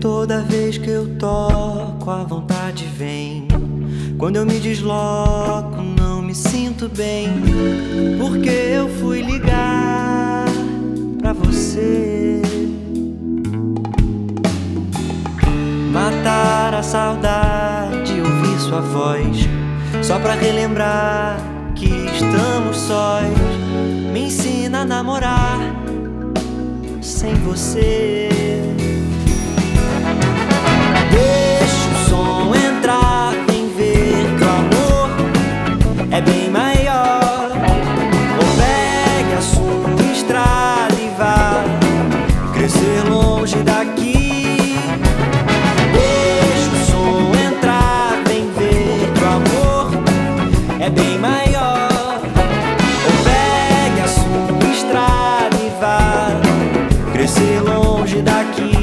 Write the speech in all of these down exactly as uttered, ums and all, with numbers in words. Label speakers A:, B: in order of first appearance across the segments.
A: Toda vez que eu toco, a vontade vem. Quando eu me desloco, não me sinto bem, porque eu fui ligar pra você. Matar a saudade, ouvir sua voz, só pra relembrar que estamos sós. Me ensina a namorar sem você. Deixa o som entrar, vem ver que o amor é bem maior. Ou pegue a sua estrada e vá crescer longe daqui. Deixa o som entrar, vem ver que o amor é bem maior. Ou pegue a sua estrada e vá crescer longe daqui.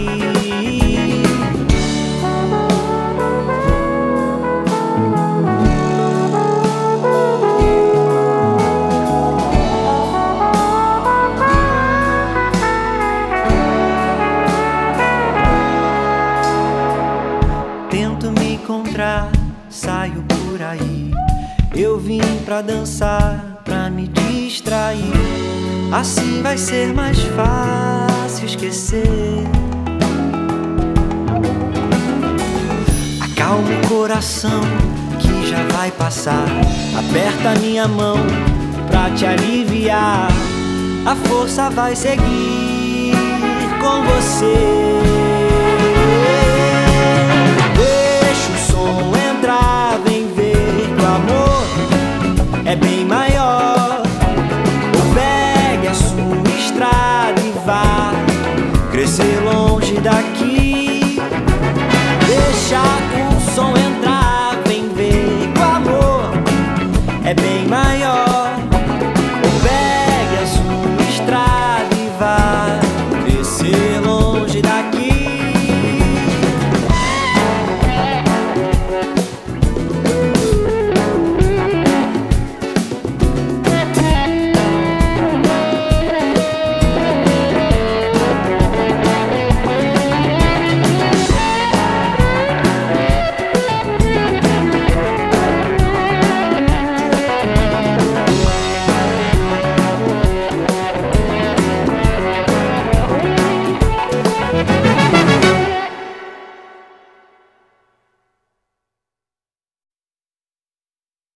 A: Tento me encontrar, saio por aí. Eu vim pra dançar, pra me distrair. Assim vai ser mais fácil esquecer. Acalma o coração que já vai passar. Aperta minha mão pra te aliviar. A força vai seguir com você. É bem maior. Ou pegue a sua estrada e vá crescer longe daqui. Deixa